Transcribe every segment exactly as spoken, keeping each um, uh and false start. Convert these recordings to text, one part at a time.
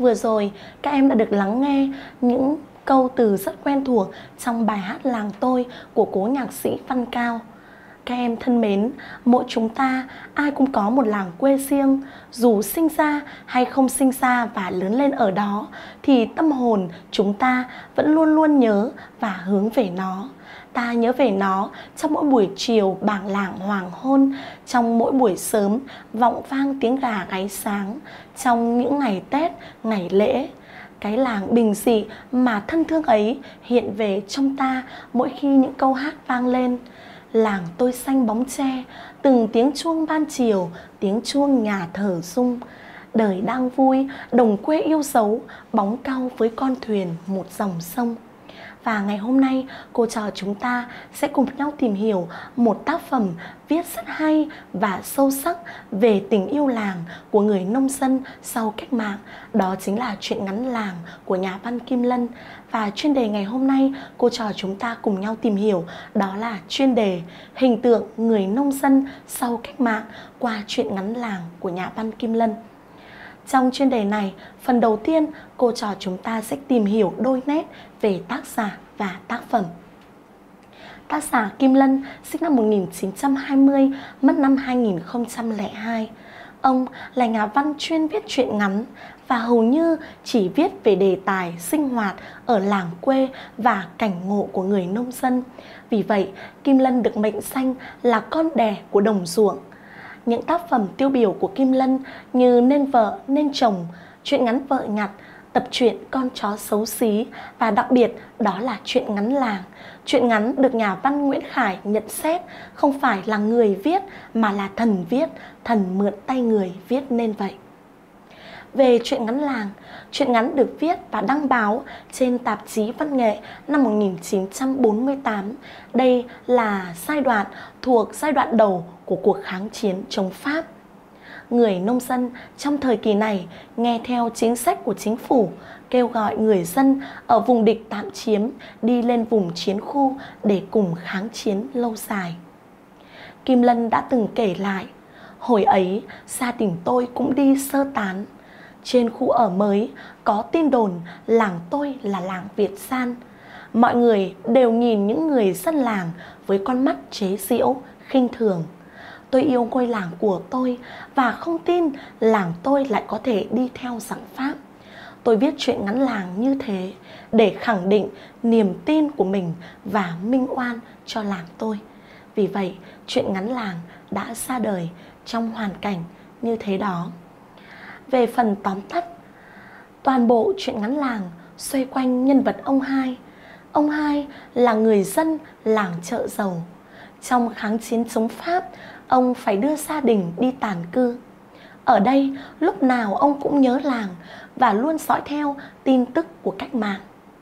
Vừa rồi các em đã được lắng nghe những câu từ rất quen thuộc trong bài hát Làng Tôi của cố nhạc sĩ Văn Cao. Các em thân mến, mỗi chúng ta ai cũng có một làng quê riêng. Dù sinh ra hay không sinh ra và lớn lên ở đó, thì tâm hồn chúng ta vẫn luôn luôn nhớ và hướng về nó. Ta nhớ về nó trong mỗi buổi chiều bảng làng hoàng hôn, trong mỗi buổi sớm vọng vang tiếng gà gáy sáng, trong những ngày Tết, ngày lễ. Cái làng bình dị mà thân thương ấy hiện về trong ta mỗi khi những câu hát vang lên. Làng tôi xanh bóng tre, từng tiếng chuông ban chiều, tiếng chuông nhà thờ rung. Đời đang vui, đồng quê yêu dấu, bóng cau với con thuyền một dòng sông. Và ngày hôm nay, cô trò chúng ta sẽ cùng nhau tìm hiểu một tác phẩm viết rất hay và sâu sắc về tình yêu làng của người nông dân sau cách mạng. Đó chính là truyện ngắn Làng của nhà văn Kim Lân. Và chuyên đề ngày hôm nay, cô trò chúng ta cùng nhau tìm hiểu đó là chuyên đề hình tượng người nông dân sau cách mạng qua truyện ngắn Làng của nhà văn Kim Lân. Trong chuyên đề này, phần đầu tiên, cô trò chúng ta sẽ tìm hiểu đôi nét về tác giả và tác phẩm. Tác giả Kim Lân sinh năm một nghìn chín trăm hai mươi, mất năm hai nghìn không trăm lẻ hai. Ông là nhà văn chuyên viết truyện ngắn và hầu như chỉ viết về đề tài sinh hoạt ở làng quê và cảnh ngộ của người nông dân. Vì vậy, Kim Lân được mệnh danh là con đẻ của đồng ruộng. Những tác phẩm tiêu biểu của Kim Lân như Nên vợ nên chồng, truyện ngắn Vợ nhặt, tập truyện Con chó xấu xí và đặc biệt đó là truyện ngắn Làng. Truyện ngắn được nhà văn Nguyễn Khải nhận xét không phải là người viết mà là thần viết, thần mượn tay người viết nên vậy. Về truyện ngắn Làng, truyện ngắn được viết và đăng báo trên tạp chí Văn nghệ năm một nghìn chín trăm bốn mươi tám. Đây là giai đoạn thuộc giai đoạn đầu của cuộc kháng chiến chống Pháp. Người nông dân trong thời kỳ này nghe theo chính sách của chính phủ, kêu gọi người dân ở vùng địch tạm chiếm đi lên vùng chiến khu để cùng kháng chiến lâu dài. Kim Lân đã từng kể lại, hồi ấy gia đình tôi cũng đi sơ tán. Trên khu ở mới có tin đồn làng tôi là làng Việt San. Mọi người đều nhìn những người dân làng với con mắt chế giễu, khinh thường. Tôi yêu ngôi làng của tôi và không tin làng tôi lại có thể đi theo giặc Pháp. Tôi viết truyện ngắn Làng như thế để khẳng định niềm tin của mình và minh oan cho làng tôi. Vì vậy, truyện ngắn Làng đã ra đời trong hoàn cảnh như thế đó. Về phần tóm tắt, toàn bộ truyện ngắn Làng xoay quanh nhân vật ông Hai. Ông Hai là người dân làng Chợ Dầu. Trong kháng chiến chống Pháp, ông phải đưa gia đình đi tản cư. Ở đây, lúc nào ông cũng nhớ làng và luôn dõi theo tin tức của cách mạng.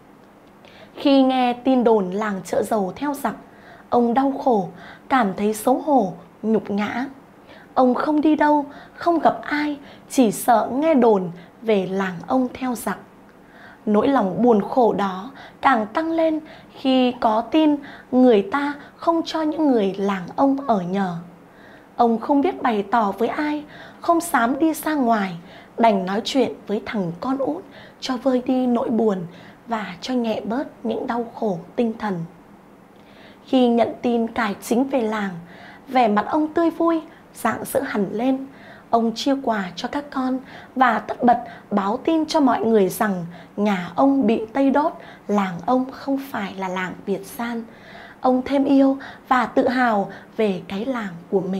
Khi nghe tin đồn làng Chợ Dầu theo giặc, ông đau khổ, cảm thấy xấu hổ, nhục nhã. Ông không đi đâu, không gặp ai, chỉ sợ nghe đồn về làng ông theo giặc. Nỗi lòng buồn khổ đó càng tăng lên khi có tin người ta không cho những người làng ông ở nhờ. Ông không biết bày tỏ với ai, không dám đi ra ngoài, đành nói chuyện với thằng con út cho vơi đi nỗi buồn và cho nhẹ bớt những đau khổ tinh thần. Khi nhận tin cải chính về làng, vẻ mặt ông tươi vui, rạng rỡ hẳn lên. Ông chia quà cho các con và tất bật báo tin cho mọi người rằng nhà ông bị Tây đốt, làng ông không phải là làng Việt San. Ông thêm yêu và tự hào về cái làng của mình.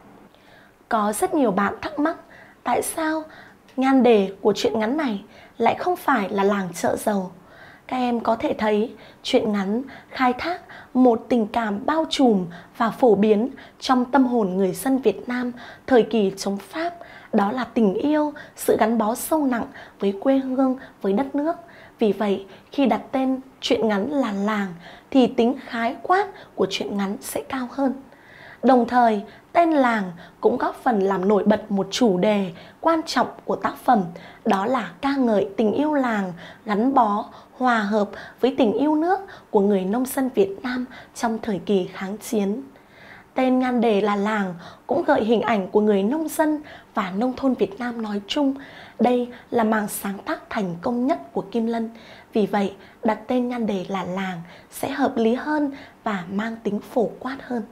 Có rất nhiều bạn thắc mắc tại sao nhan đề của truyện ngắn này lại không phải là làng Chợ Dầu. Các em có thể thấy truyện ngắn khai thác một tình cảm bao trùm và phổ biến trong tâm hồn người dân Việt Nam thời kỳ chống Pháp. Đó là tình yêu, sự gắn bó sâu nặng với quê hương, với đất nước. Vì vậy, khi đặt tên truyện ngắn là Làng thì tính khái quát của truyện ngắn sẽ cao hơn. Đồng thời, tên làng cũng góp phần làm nổi bật một chủ đề quan trọng của tác phẩm, đó là ca ngợi tình yêu làng gắn bó, hòa hợp với tình yêu nước của người nông dân Việt Nam trong thời kỳ kháng chiến. Tên nhan đề là làng cũng gợi hình ảnh của người nông dân và nông thôn Việt Nam nói chung. Đây là mảng sáng tác thành công nhất của Kim Lân. Vì vậy, đặt tên nhan đề là làng sẽ hợp lý hơn và mang tính phổ quát hơn.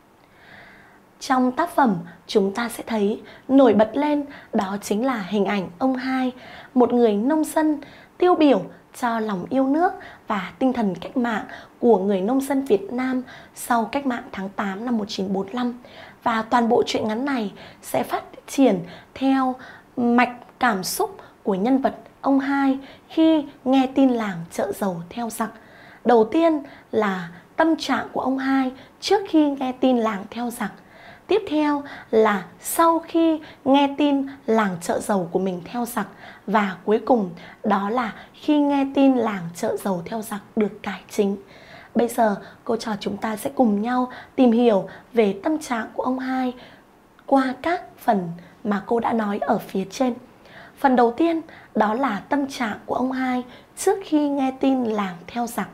Trong tác phẩm, chúng ta sẽ thấy nổi bật lên đó chính là hình ảnh ông Hai, một người nông dân tiêu biểu cho lòng yêu nước và tinh thần cách mạng của người nông dân Việt Nam sau cách mạng tháng tám năm một nghìn chín trăm bốn mươi lăm. Và toàn bộ truyện ngắn này sẽ phát triển theo mạch cảm xúc của nhân vật ông Hai khi nghe tin làng chợ dầu theo giặc. Đầu tiên là tâm trạng của ông Hai trước khi nghe tin làng theo giặc. Tiếp theo là sau khi nghe tin làng chợ dầu của mình theo giặc. Và cuối cùng đó là khi nghe tin làng chợ dầu theo giặc được cải chính. Bây giờ cô trò chúng ta sẽ cùng nhau tìm hiểu về tâm trạng của ông Hai qua các phần mà cô đã nói ở phía trên. Phần đầu tiên đó là tâm trạng của ông Hai trước khi nghe tin làng theo giặc.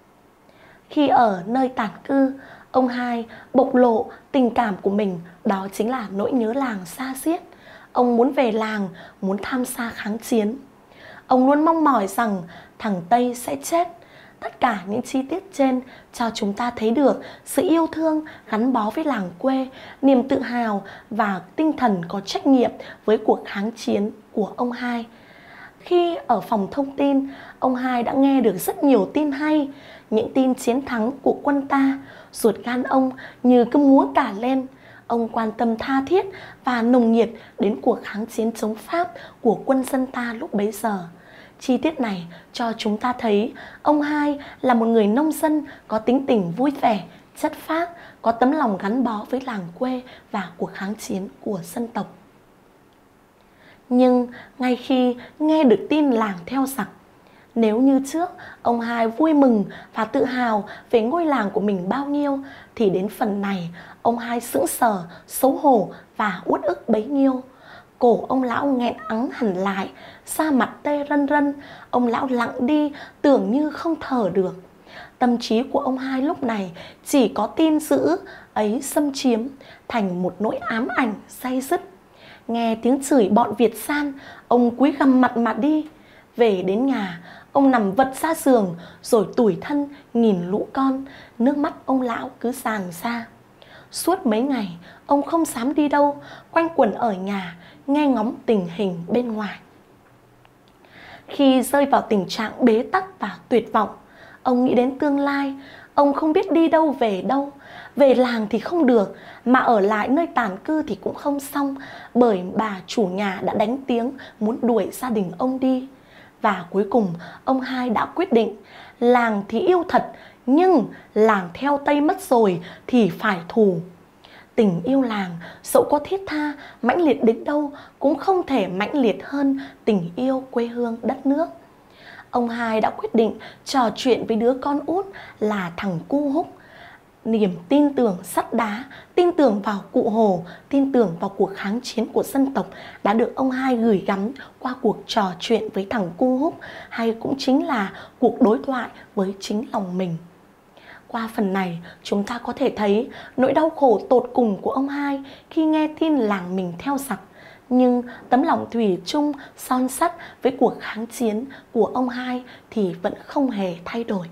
Khi ở nơi tản cư, ông Hai bộc lộ tình cảm của mình, đó chính là nỗi nhớ làng xa xiết. Ông muốn về làng, muốn tham gia kháng chiến. Ông luôn mong mỏi rằng thằng Tây sẽ chết. Tất cả những chi tiết trên cho chúng ta thấy được sự yêu thương gắn bó với làng quê, niềm tự hào và tinh thần có trách nhiệm với cuộc kháng chiến của ông Hai. Khi ở phòng thông tin, ông Hai đã nghe được rất nhiều tin hay, những tin chiến thắng của quân ta. Ruột gan ông như cứ múa cả lên. Ông quan tâm tha thiết và nồng nhiệt đến cuộc kháng chiến chống Pháp của quân dân ta lúc bấy giờ. Chi tiết này cho chúng ta thấy ông Hai là một người nông dân có tính tình vui vẻ, chất phác, có tấm lòng gắn bó với làng quê và cuộc kháng chiến của dân tộc. Nhưng ngay khi nghe được tin làng theo giặc, nếu như trước ông Hai vui mừng và tự hào về ngôi làng của mình bao nhiêu, thì đến phần này ông Hai sững sờ, xấu hổ và uất ức bấy nhiêu. Cổ ông lão nghẹn ắng hẳn lại, da mặt tê rân rân, ông lão lặng đi tưởng như không thở được. Tâm trí của ông Hai lúc này chỉ có tin dữ ấy xâm chiếm thành một nỗi ám ảnh day dứt. Nghe tiếng chửi bọn Việt San, ông cúi gằm mặt mà đi. Về đến nhà, ông nằm vật ra giường rồi tủi thân nhìn lũ con, nước mắt ông lão cứ tràn ra. Suốt mấy ngày, ông không dám đi đâu, quanh quẩn ở nhà, nghe ngóng tình hình bên ngoài. Khi rơi vào tình trạng bế tắc và tuyệt vọng, ông nghĩ đến tương lai. Ông không biết đi đâu về đâu. Về làng thì không được, mà ở lại nơi tản cư thì cũng không xong, bởi bà chủ nhà đã đánh tiếng muốn đuổi gia đình ông đi. Và cuối cùng ông Hai đã quyết định, làng thì yêu thật, nhưng làng theo Tây mất rồi thì phải thù. Tình yêu làng dẫu có thiết tha, mãnh liệt đến đâu cũng không thể mãnh liệt hơn tình yêu quê hương đất nước. Ông Hai đã quyết định trò chuyện với đứa con út là thằng Cu Húc. Niềm tin tưởng sắt đá, tin tưởng vào Cụ Hồ, tin tưởng vào cuộc kháng chiến của dân tộc đã được ông Hai gửi gắm qua cuộc trò chuyện với thằng Cu Húc, hay cũng chính là cuộc đối thoại với chính lòng mình. Qua phần này, chúng ta có thể thấy nỗi đau khổ tột cùng của ông Hai khi nghe tin làng mình theo giặc. Nhưng tấm lòng thủy chung, son sắt với cuộc kháng chiến của ông Hai thì vẫn không hề thay đổi.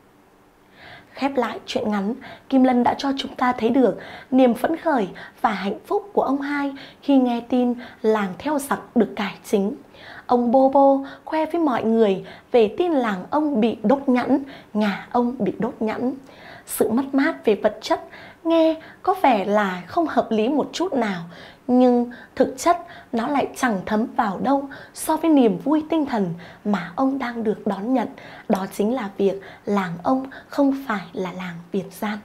Khép lại chuyện ngắn, Kim Lân đã cho chúng ta thấy được niềm phấn khởi và hạnh phúc của ông Hai khi nghe tin làng theo giặc được cải chính. Ông bô bô khoe với mọi người về tin làng ông bị đốt nhẵn, nhà ông bị đốt nhẵn. Sự mất mát về vật chất nghe có vẻ là không hợp lý một chút nào, nhưng thực chất nó lại chẳng thấm vào đâu so với niềm vui tinh thần mà ông đang được đón nhận. Đó chính là việc làng ông không phải là làng Việt gian.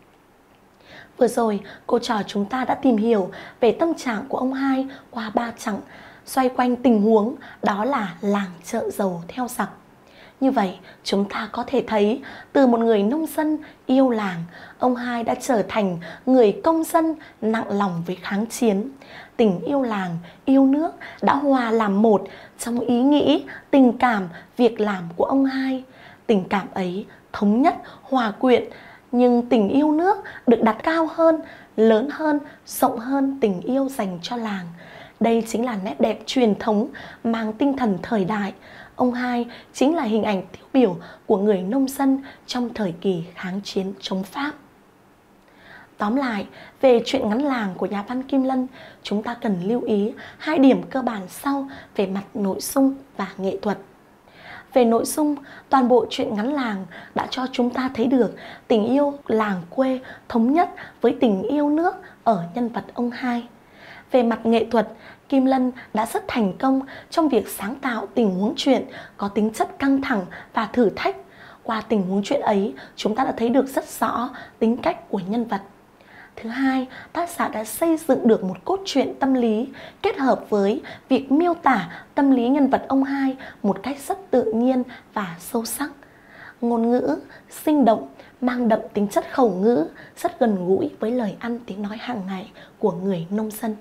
Vừa rồi, cô trò chúng ta đã tìm hiểu về tâm trạng của ông Hai qua ba chặng, xoay quanh tình huống đó là làng chợ dầu theo giặc. Như vậy, chúng ta có thể thấy từ một người nông dân yêu làng, ông Hai đã trở thành người công dân nặng lòng với kháng chiến. Tình yêu làng, yêu nước đã hòa làm một trong ý nghĩ, tình cảm, việc làm của ông Hai. Tình cảm ấy thống nhất, hòa quyện nhưng tình yêu nước được đặt cao hơn, lớn hơn, rộng hơn tình yêu dành cho làng. Đây chính là nét đẹp truyền thống mang tinh thần thời đại. Ông Hai chính là hình ảnh tiêu biểu của người nông dân trong thời kỳ kháng chiến chống Pháp. Tóm lại, về truyện ngắn làng của nhà văn Kim Lân, chúng ta cần lưu ý hai điểm cơ bản sau về mặt nội dung và nghệ thuật. Về nội dung, toàn bộ truyện ngắn làng đã cho chúng ta thấy được tình yêu làng quê thống nhất với tình yêu nước ở nhân vật ông Hai. Về mặt nghệ thuật, Kim Lân đã rất thành công trong việc sáng tạo tình huống truyện có tính chất căng thẳng và thử thách. Qua tình huống truyện ấy, chúng ta đã thấy được rất rõ tính cách của nhân vật. Thứ hai, tác giả đã xây dựng được một cốt truyện tâm lý kết hợp với việc miêu tả tâm lý nhân vật ông Hai một cách rất tự nhiên và sâu sắc. Ngôn ngữ sinh động, mang đậm tính chất khẩu ngữ, rất gần gũi với lời ăn tiếng nói hàng ngày của người nông dân.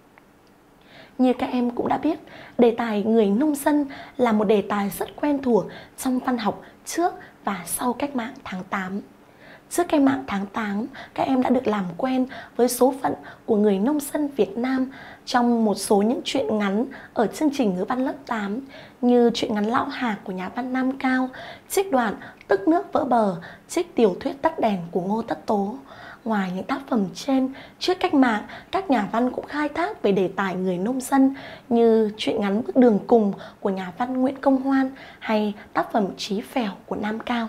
Như các em cũng đã biết, đề tài người nông dân là một đề tài rất quen thuộc trong văn học trước và sau cách mạng tháng tám. Trước cách mạng tháng tám, các em đã được làm quen với số phận của người nông dân Việt Nam trong một số những truyện ngắn ở chương trình ngữ văn lớp tám như truyện ngắn Lão Hạc của nhà văn Nam Cao, trích đoạn Tức nước vỡ bờ, trích tiểu thuyết Tắt đèn của Ngô Tất Tố. Ngoài những tác phẩm trên, trước cách mạng, các nhà văn cũng khai thác về đề tài người nông dân như truyện ngắn Bước đường cùng của nhà văn Nguyễn Công Hoan hay tác phẩm Chí Phèo của Nam Cao.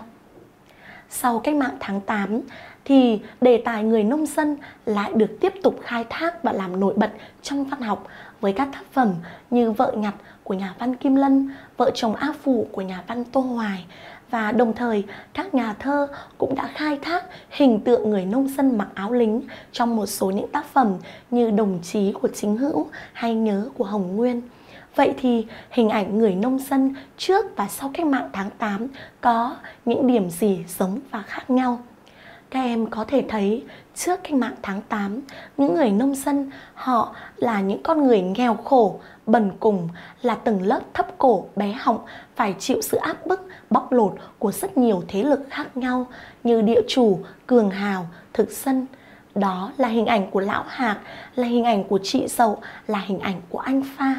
Sau cách mạng tháng tám thì đề tài người nông dân lại được tiếp tục khai thác và làm nổi bật trong văn học với các tác phẩm như Vợ Nhặt của nhà văn Kim Lân, Vợ chồng A Phủ của nhà văn Tô Hoài. Và đồng thời các nhà thơ cũng đã khai thác hình tượng người nông dân mặc áo lính trong một số những tác phẩm như Đồng Chí của Chính Hữu hay Nhớ của Hồng Nguyên. Vậy thì hình ảnh người nông dân trước và sau cách mạng tháng tám có những điểm gì giống và khác nhau? Các em có thể thấy trước cách mạng tháng tám, những người nông dân họ là những con người nghèo khổ, bần cùng, là tầng lớp thấp cổ, bé họng, phải chịu sự áp bức, bóc lột của rất nhiều thế lực khác nhau như địa chủ, cường hào, thực dân. Đó là hình ảnh của Lão Hạc, là hình ảnh của chị Dậu, là hình ảnh của anh Pha.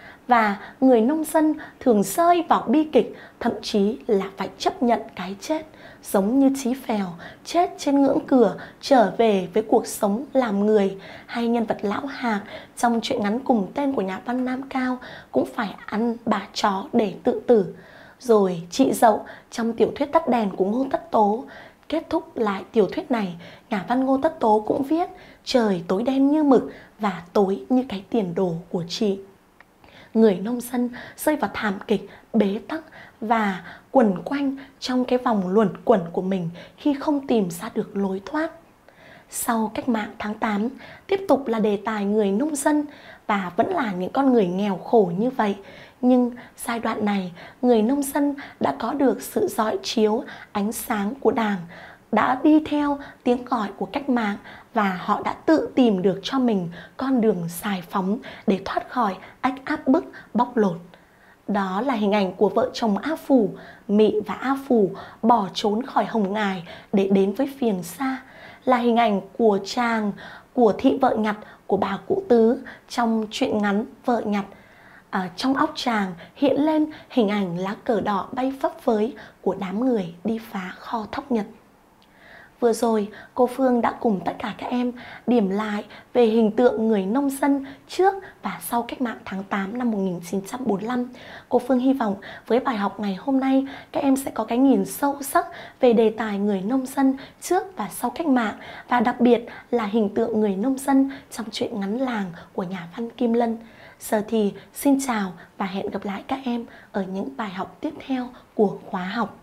Và người nông dân thường rơi vào bi kịch, thậm chí là phải chấp nhận cái chết, giống như Chí Phèo chết trên ngưỡng cửa trở về với cuộc sống làm người, hay nhân vật Lão Hạc trong truyện ngắn cùng tên của nhà văn Nam Cao cũng phải ăn bả chó để tự tử. Rồi chị Dậu trong tiểu thuyết Tắt đèn của Ngô Tất Tố. Kết thúc lại tiểu thuyết này, nhà văn Ngô Tất Tố cũng viết trời tối đen như mực và tối như cái tiền đồ của chị. Người nông dân rơi vào thảm kịch, bế tắc và quẩn quanh trong cái vòng luẩn quẩn của mình khi không tìm ra được lối thoát. Sau cách mạng tháng tám, tiếp tục là đề tài người nông dân và vẫn là những con người nghèo khổ như vậy. Nhưng giai đoạn này, người nông dân đã có được sự rọi chiếu, ánh sáng của Đảng, đã đi theo tiếng gọi của cách mạng và họ đã tự tìm được cho mình con đường giải phóng để thoát khỏi ách áp bức, bóc lột. Đó là hình ảnh của vợ chồng A Phủ, Mị và A Phủ bỏ trốn khỏi Hồng Ngài để đến với Phiền Sa. Là hình ảnh của chàng, của thị vợ nhặt, của bà cụ Tứ trong truyện ngắn Vợ Nhặt. À, trong óc chàng hiện lên hình ảnh lá cờ đỏ bay phấp phới của đám người đi phá kho thóc Nhật. Vừa rồi, cô Phương đã cùng tất cả các em điểm lại về hình tượng người nông dân trước và sau cách mạng tháng tám năm một nghìn chín trăm bốn mươi lăm. Cô Phương hy vọng với bài học ngày hôm nay, các em sẽ có cái nhìn sâu sắc về đề tài người nông dân trước và sau cách mạng, và đặc biệt là hình tượng người nông dân trong truyện ngắn làng của nhà văn Kim Lân. Giờ thì xin chào và hẹn gặp lại các em ở những bài học tiếp theo của khóa học.